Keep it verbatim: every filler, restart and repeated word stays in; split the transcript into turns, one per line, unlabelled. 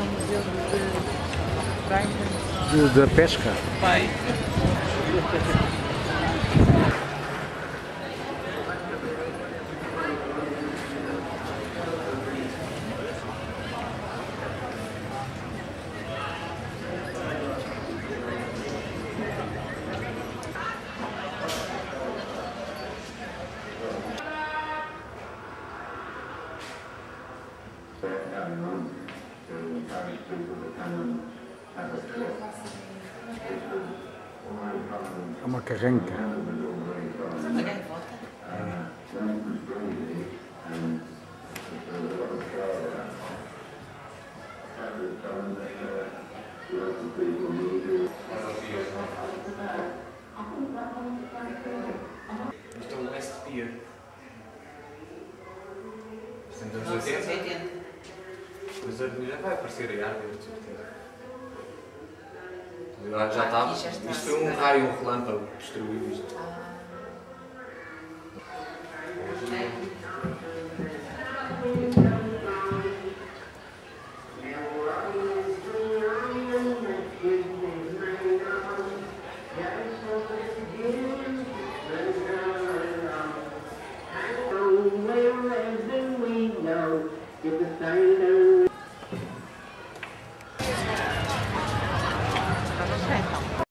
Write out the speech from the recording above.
é o museu de Brighton.
Do, da pesca?
Vai.
É uma carranca.
Uma gaivota.
Isto é um West Pier. Sentamos
Nossa,
oitenta.
oitenta.
Mas já vai aparecer a árvore, de certeza. Já, já estava.
já está.
Isto foi um raio, um relâmpago que destruiu isto.
Vamos ver então.